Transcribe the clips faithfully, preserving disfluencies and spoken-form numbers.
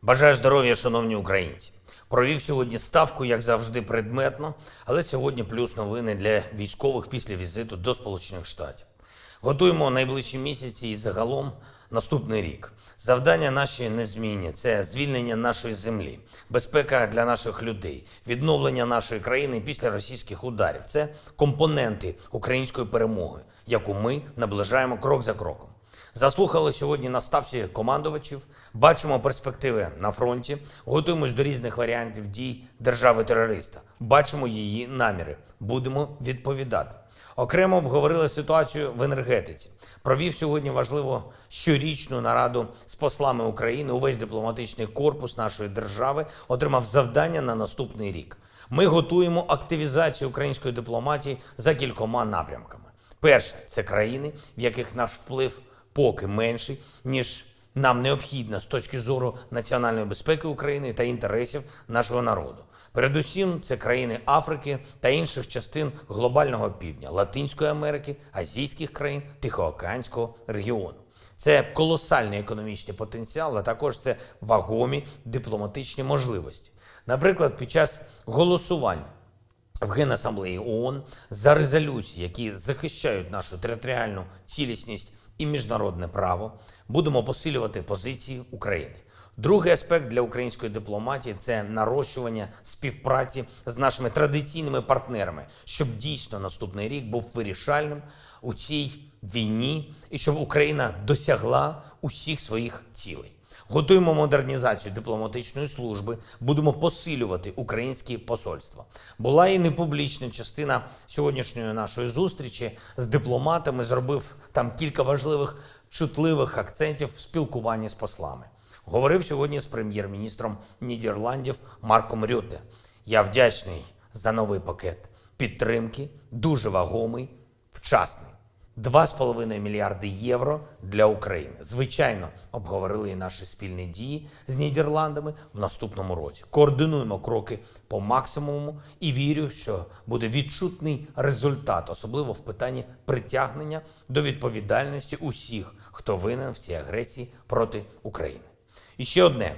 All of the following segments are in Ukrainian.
Бажаю здоров'я, шановні українці. Провів сьогодні ставку, як завжди, предметно, але сьогодні плюс новини для військових після візиту до Сполучених Штатів. Готуємо найближчі місяці і загалом наступний рік. Завдання наші незмінні – це звільнення нашої землі, безпека для наших людей, відновлення нашої країни після російських ударів. Це компоненти української перемоги, яку ми наближаємо крок за кроком. Заслухали сьогодні на ставці командувачів, бачимо перспективи на фронті, готуємось до різних варіантів дій держави-терориста, бачимо її наміри, будемо відповідати. Окремо обговорили ситуацію в енергетиці. Провів сьогодні важливу щорічну нараду з послами України. Увесь дипломатичний корпус нашої держави отримав завдання на наступний рік. Ми готуємо активізацію української дипломатії за кількома напрямками. Перше – це країни, в яких наш вплив поки менший, ніж нам необхідно з точки зору національної безпеки України та інтересів нашого народу. Передусім, це країни Африки та інших частин глобального півдня, Латинської Америки, азійських країн, Тихоокеанського регіону. Це колосальний економічний потенціал, а також це вагомі дипломатичні можливості. Наприклад, під час голосувань в Генасамблеї ООН за резолюції, які захищають нашу територіальну цілісність і міжнародне право, будемо посилювати позиції України. Другий аспект для української дипломатії – це нарощування співпраці з нашими традиційними партнерами, щоб дійсно наступний рік був вирішальним у цій війні і щоб Україна досягла усіх своїх цілей. Готуємо модернізацію дипломатичної служби, будемо посилювати українські посольства. Була і непублічна частина сьогоднішньої нашої зустрічі з дипломатами, зробив там кілька важливих, чутливих акцентів в спілкуванні з послами. Говорив сьогодні з прем'єр-міністром Нідерландів Марком Рютте. Я вдячний за новий пакет підтримки, дуже вагомий, вчасний. два з половиною мільярди євро для України. Звичайно, обговорили і наші спільні дії з Нідерландами в наступному році. Координуємо кроки по максимуму і вірю, що буде відчутний результат, особливо в питанні притягнення до відповідальності усіх, хто винен в цій агресії проти України. І ще одне.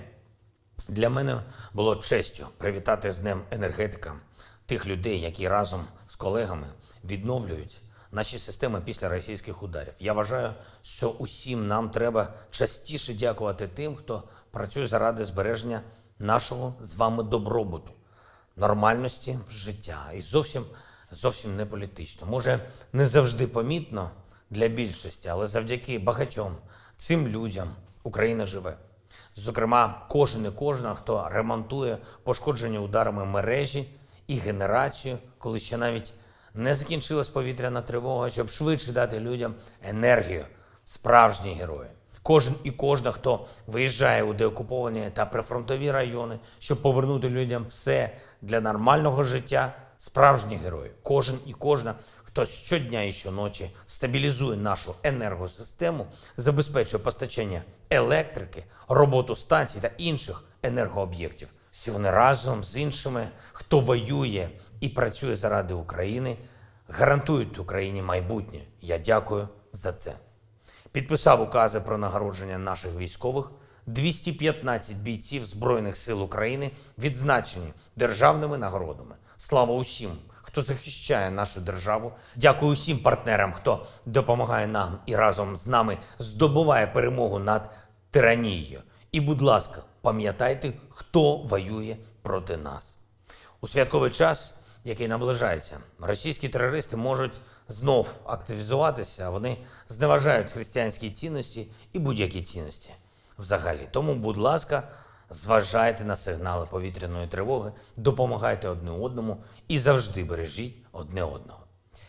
Для мене було честю привітати з Днем енергетика тих людей, які разом з колегами відновлюють наші системи після російських ударів. Я вважаю, що усім нам треба частіше дякувати тим, хто працює заради збереження нашого з вами добробуту, нормальності життя. І зовсім, зовсім не політично. Може, не завжди помітно для більшості, але завдяки багатьом цим людям Україна живе. Зокрема, кожен і кожна, хто ремонтує пошкоджені ударами мережі і генерацію, коли ще навіть не закінчилась повітряна тривога, щоб швидше дати людям енергію. Справжні герої. Кожен і кожна, хто виїжджає у деокуповані та прифронтові райони, щоб повернути людям все для нормального життя. Справжні герої. Кожен і кожна, хто щодня і щоночі стабілізує нашу енергосистему, забезпечує постачання електрики, роботу станцій та інших енергооб'єктів. Всі вони разом з іншими, хто воює і працює заради України, гарантують Україні майбутнє. Я дякую за це. Підписав укази про нагородження наших військових. двісті п'ятнадцять бійців Збройних сил України відзначені державними нагородами. Слава усім, хто захищає нашу державу. Дякую усім партнерам, хто допомагає нам і разом з нами здобуває перемогу над тиранією. І, будь ласка, пам'ятайте, хто воює проти нас. У святковий час, який наближається, російські терористи можуть знов активізуватися, а вони зневажають християнські цінності і будь-які цінності взагалі. Тому, будь ласка, зважайте на сигнали повітряної тривоги, допомагайте одне одному і завжди бережіть одне одного.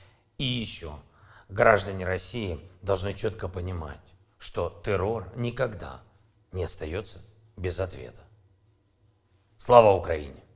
И еще, граждане России должны четко понимать, что террор никогда не остается без ответа. Слава Украине!